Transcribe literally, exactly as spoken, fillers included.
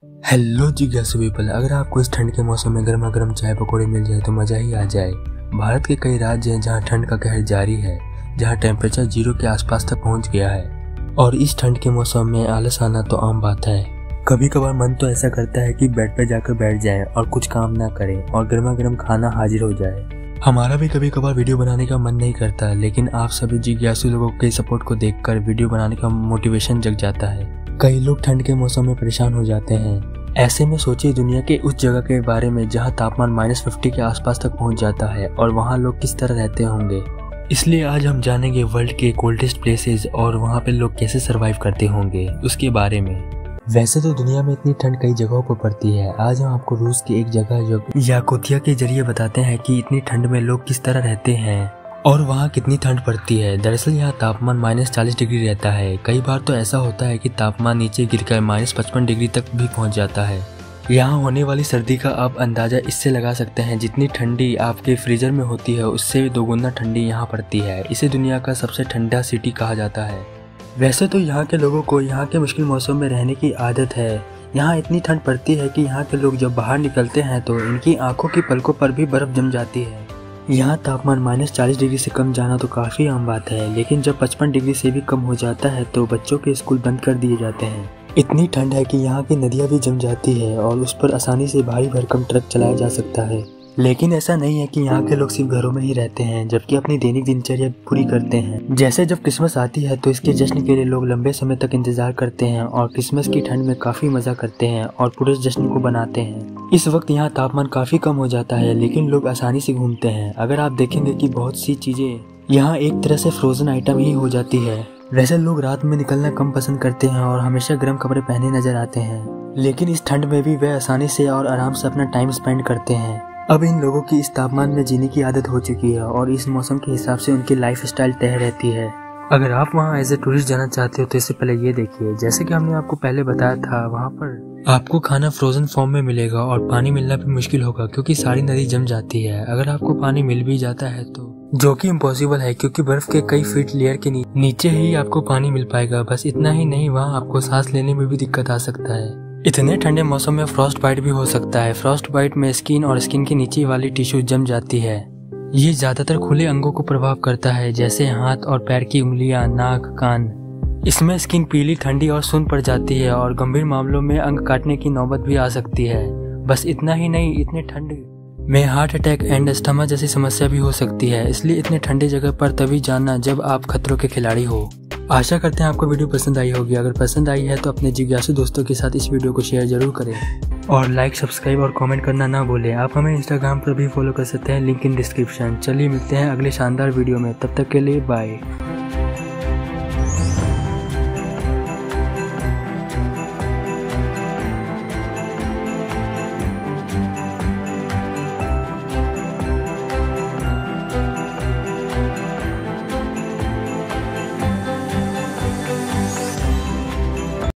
Hello जिज्ञासु people, अगर आपको इस ठंड के मौसम में गर्मा गर्म चाय पकौड़े मिल जाए तो मज़ा ही आ जाए। भारत के कई राज्य हैं जहां ठंड का कहर जारी है, जहां टेम्परेचर जीरो के आसपास तक पहुंच गया है और इस ठंड के मौसम में आलस आना तो आम बात है। कभी कभार मन तो ऐसा करता है कि बेड पर जाकर बैठ जाएं और कुछ काम ना करें और गर्मा गर्म खाना हाजिर हो जाए। हमारा भी कभी कभार वीडियो बनाने का मन नहीं करता, लेकिन आप सभी जिज्ञासु लोगों के सपोर्ट को देखकर वीडियो बनाने का मोटिवेशन जग जाता है। कई लोग ठंड के मौसम में परेशान हो जाते हैं। ऐसे में सोचिए दुनिया के उस जगह के बारे में जहां तापमान माइनस फिफ्टी के आसपास तक पहुंच जाता है और वहां लोग किस तरह रहते होंगे। इसलिए आज हम जानेंगे वर्ल्ड के कोल्डेस्ट प्लेसेस और वहां पे लोग कैसे सरवाइव करते होंगे उसके बारे में। वैसे तो दुनिया में इतनी ठंड कई जगहों पर पड़ती है। आज हम आपको रूस की एक जगह याकुतिया के जरिए बताते हैं कि इतनी ठंड में लोग किस तरह रहते हैं और वहाँ कितनी ठंड पड़ती है। दरअसल यहाँ तापमान माइनस चालीस डिग्री रहता है। कई बार तो ऐसा होता है कि तापमान नीचे गिरकर माइनस पचपन डिग्री तक भी पहुँच जाता है। यहाँ होने वाली सर्दी का आप अंदाज़ा इससे लगा सकते हैं, जितनी ठंडी आपके फ्रीजर में होती है उससे दोगुना ठंडी यहाँ पड़ती है। इसे दुनिया का सबसे ठंडा सिटी कहा जाता है। वैसे तो यहाँ के लोगों को यहाँ के मुश्किल मौसम में रहने की आदत है। यहाँ इतनी ठंड पड़ती है कि यहाँ के लोग जब बाहर निकलते हैं तो इनकी आंखों की पलकों पर भी बर्फ़ जम जाती है। यहाँ तापमान माइनस चालीस डिग्री से कम जाना तो काफ़ी आम बात है, लेकिन जब पचपन डिग्री से भी कम हो जाता है तो बच्चों के स्कूल बंद कर दिए जाते हैं। इतनी ठंड है कि यहाँ की नदियाँ भी जम जाती है और उस पर आसानी से भारी भरकम ट्रक चलाया जा सकता है। लेकिन ऐसा नहीं है कि यहाँ के लोग सिर्फ घरों में ही रहते हैं, जबकि अपनी दैनिक दिनचर्या पूरी करते हैं। जैसे जब क्रिसमस आती है तो इसके जश्न के लिए लोग लंबे समय तक इंतजार करते हैं और क्रिसमस की ठंड में काफ़ी मज़ा करते हैं और पूरे जश्न को बनाते हैं। इस वक्त यहाँ तापमान काफ़ी कम हो जाता है, लेकिन लोग आसानी से घूमते हैं। अगर आप देखेंगे कि बहुत सी चीज़ें यहाँ एक तरह से फ्रोजन आइटम ही हो जाती है। वैसे लोग रात में निकलना कम पसंद करते हैं और हमेशा गर्म कपड़े पहने नजर आते हैं, लेकिन इस ठंड में भी वे आसानी से और आराम से अपना टाइम स्पेंड करते हैं। अब इन लोगों की इस तापमान में जीने की आदत हो चुकी है और इस मौसम के हिसाब से उनकी लाइफ स्टाइल तय रहती है। अगर आप वहाँ एज ए टूरिस्ट जाना चाहते हो तो इससे पहले ये देखिए, जैसे कि हमने आपको पहले बताया था, वहाँ पर आपको खाना फ्रोजन फॉर्म में मिलेगा और पानी मिलना भी मुश्किल होगा क्योंकि सारी नदी जम जाती है। अगर आपको पानी मिल भी जाता है तो जो कि इम्पॉसिबल है, क्योंकि बर्फ के कई फीट लेयर के नी, नीचे ही आपको पानी मिल पाएगा। बस इतना ही नहीं, वहाँ आपको सांस लेने में भी दिक्कत आ सकता है। इतने ठंडे मौसम में फ्रॉस्ट बाइट भी हो सकता है। फ्रॉस्ट बाइट में स्किन और स्किन के नीचे वाली टिश्यू जम जाती है। ये ज्यादातर खुले अंगों को प्रभाव करता है, जैसे हाथ और पैर की उंगलियां, नाक, कान। इसमें स्किन पीली, ठंडी और सुन्न पड़ जाती है और गंभीर मामलों में अंग काटने की नौबत भी आ सकती है। बस इतना ही नहीं, इतने ठंड में हार्ट अटैक एंड अस्थमा जैसी समस्या भी हो सकती है। इसलिए इतने ठंडे जगह पर तभी जाना जब आप खतरों के खिलाड़ी हो। आशा करते हैं आपको वीडियो पसंद आई होगी। अगर पसंद आई है तो अपने जिज्ञासु दोस्तों के साथ इस वीडियो को शेयर जरूर करें और लाइक, सब्सक्राइब और कमेंट करना ना भूलें। आप हमें इंस्टाग्राम पर भी फॉलो कर सकते हैं, लिंक इन डिस्क्रिप्शन। चलिए मिलते हैं अगले शानदार वीडियो में, तब तक के लिए बाय।